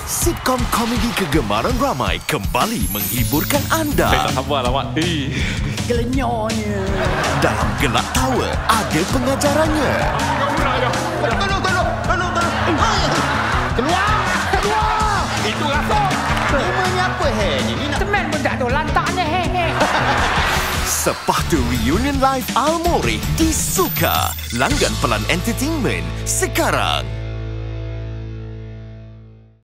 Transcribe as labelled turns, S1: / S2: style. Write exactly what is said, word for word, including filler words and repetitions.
S1: Sitkom komedi kegemaran ramai kembali menghiburkan anda.
S2: Saya tak sabar awak. Eh.
S3: Kelenyornya.
S1: Dalam gelak tawa, ada pengajarannya.
S3: Tolong, tolong, tolong, tolong. Keluar, keluar.
S2: Itu rasa.
S3: Namanya apa, he? Ni nak
S4: Teman pun tak tahu lantaknya, he he.
S1: Sepatu reunion live Almore di Suka. Langgan Pelan Entertainment sekarang.